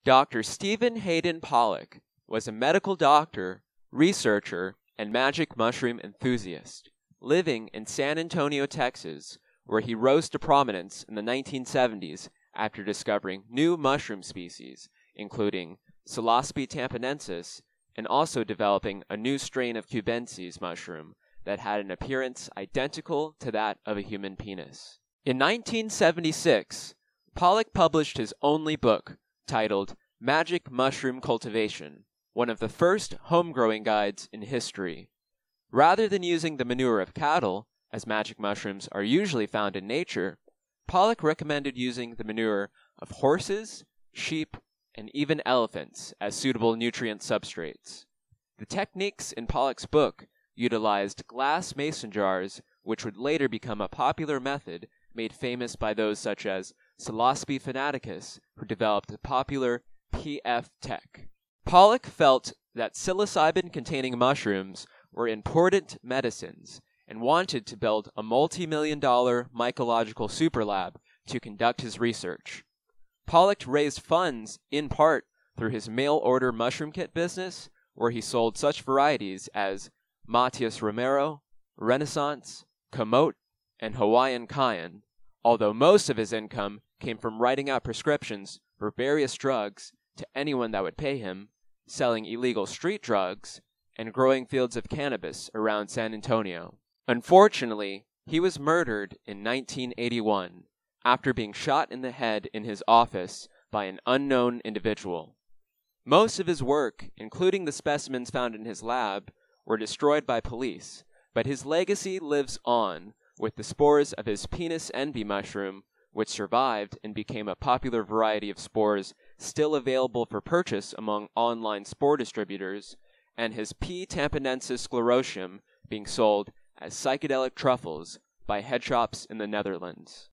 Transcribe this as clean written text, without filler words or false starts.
Dr. Stephen Hayden Pollock was a medical doctor, researcher, and magic mushroom enthusiast, living in San Antonio, Texas, where he rose to prominence in the 1970s after discovering new mushroom species, including Psilocybe tamponensis, and also developing a new strain of cubensis mushroom that had an appearance identical to that of a human penis. In 1976, Pollock published his only book, titled Magic Mushroom Cultivation, one of the first home-growing guides in history. Rather than using the manure of cattle, as magic mushrooms are usually found in nature, Pollock recommended using the manure of horses, sheep, and even elephants as suitable nutrient substrates. The techniques in Pollock's book utilized glass mason jars, which would later become a popular method made famous by those such as Psilocybe fanaticus, who developed the popular PF Tech. Pollock felt that psilocybin-containing mushrooms were important medicines and wanted to build a multi-million-dollar mycological superlab to conduct his research. Pollock raised funds in part through his mail-order mushroom kit business, where he sold such varieties as Matias Romero, Renaissance, Komoot, and Hawaiian Cayenne, although most of his income came from writing out prescriptions for various drugs to anyone that would pay him, selling illegal street drugs, and growing fields of cannabis around San Antonio. Unfortunately, he was murdered in 1981 after being shot in the head in his office by an unknown individual. Most of his work, including the specimens found in his lab, were destroyed by police, but his legacy lives on with the spores of his penis envy mushroom, which survived and became a popular variety of spores still available for purchase among online spore distributors, and his P. tamponensis sclerosum being sold as psychedelic truffles by head shops in the Netherlands.